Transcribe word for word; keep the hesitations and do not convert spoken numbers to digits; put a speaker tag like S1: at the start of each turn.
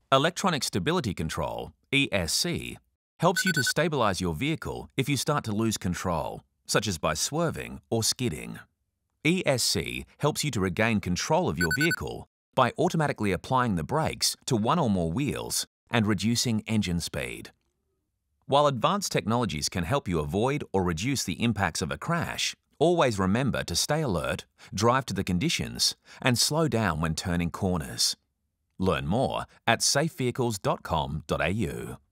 S1: Electronic Stability Control, E S C, helps you to stabilise your vehicle if you start to lose control, such as by swerving or skidding. E S C helps you to regain control of your vehicle by automatically applying the brakes to one or more wheels and reducing engine speed. While advanced technologies can help you avoid or reduce the impacts of a crash, always remember to stay alert, drive to the conditions, and slow down when turning corners. Learn more at safe vehicles dot com dot A U.